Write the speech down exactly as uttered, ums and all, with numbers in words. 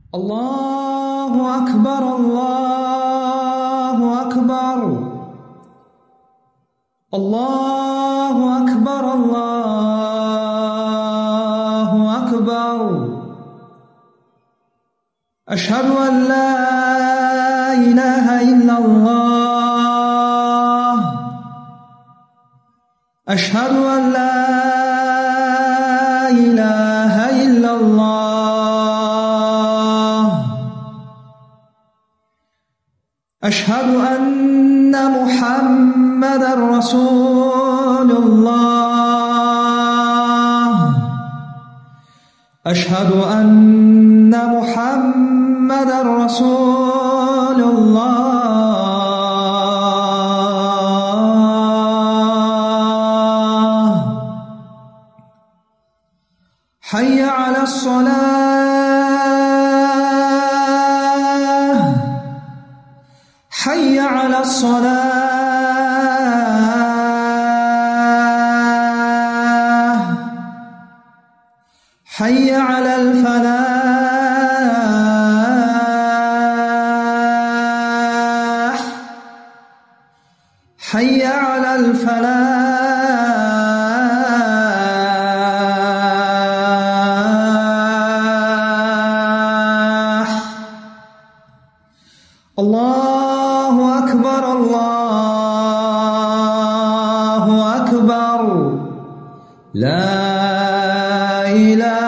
الله أكبر الله أكبر الله أكبر الله أكبر. أشهد أن لا إله إلا الله. أشهد أن لا إله إلا الله. أشهد أن محمدًا رسول الله. أشهد أن محمدًا رسول الله. حي على الصلاة. حي على الصلاة. حي على الفلاح. حي على الفلاح. الله أكبر الله أكبر. لا إله